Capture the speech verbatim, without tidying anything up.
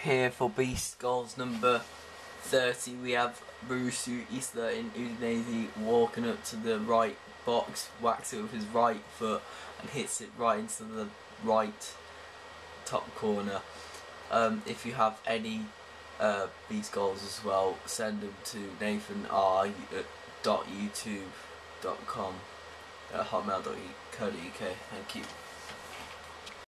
here for Beast Goals number thirty. We have Maurcicio Isla in Udinese walking up to the right box, whacks it with his right foot and hits it right into the right top corner. Um, if you have any uh, Beast Goals as well, send them to nathan r dot youtube dot com at hotmail dot co dot uk. Thank you.